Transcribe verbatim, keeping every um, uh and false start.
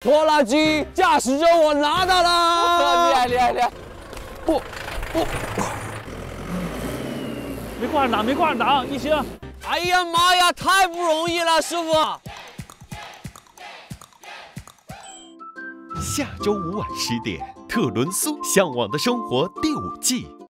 拖拉机驾驶证我拿到了， 厉害厉害厉害！ 不不， 没挂上档，没挂上档，一星。 哎呀妈呀，太不容易了，师傅。 下周五晚十点，特伦苏《向往的生活》第五季。